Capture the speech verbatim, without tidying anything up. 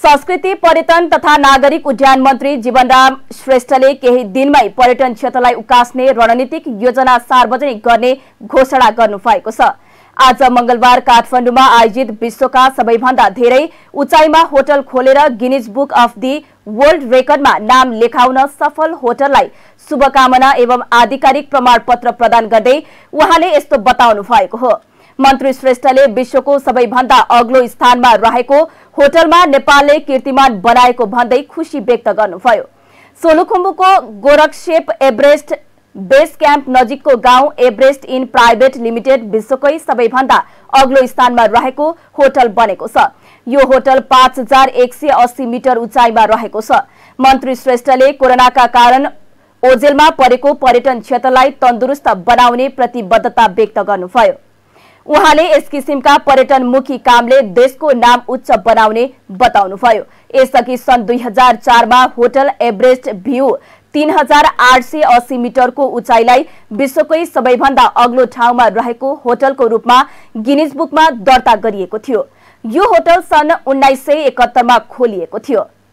संस्कृति पर्यटन तथा नागरिक उड्डयन मन्त्री जीवनराम श्रेष्ठले केही दिनमै पर्यटन क्षेत्रलाई उकास्ने रणनीतिक योजना सार्वजनिक गर्ने घोषणा गर्नुभएको छ। आज मंगलबार काठमाडौँमा आयोजित विश्वका सबैभन्दा धेरै उचाइमा होटल खोलेर Guinness book of the world रेकर्डमा नाम लेखाउन सफल होटललाई शुभकामना एवं आधिकारिक प्रमाणपत्र प्रदान गर्दै उहाँले यस्तो बताउनु भएको हो। मन्त्री श्रेष्ठले विश्वको सबैभन्दा अग्लो स्थानमा रहेको होटलमा नेपालले कीर्तिमान बनाएको भन्दै खुशी व्यक्त गर्नुभयो। सोलुखुम्बुको गोरखशेप एभरेस्ट बेस क्याम्प नजिकको गाउँ एभरेस्ट इन प्राइभेट लिमिटेड विश्वकै सबैभन्दा अग्लो स्थानमा रहेको होटल बनेको छ। यो होटल पाँच हजार एक सय अस्सी मिटर उचाइमा रहेको छ। मन्त्री श्रेष्ठले कोरोनाका कारण ओझेलमा परेको पर्यटन क्षेत्रलाई तन्दुरुस्त बनाउने प्रतिबद्धता व्यक्त गर्नुभयो। उहाँले यस किसिमका पर्यटनमुखी कामले देशको नाम उच्च बनाउने बताउनुभयो। यसअघि सन् दुई हजार चारमा होटल एभरेस्ट भ्यू तीन हजार आठ सय अस्सी मिटरको उचाइलाई विश्वकै सबैभन्दा अग्लो ठाउँमा रहेको होटलको रूपमा गिनिज बुकमा दर्ता गरिएको थियो। यो होटल सन् उन्नाइस सय एकहत्तरमा खोलिएको थियो।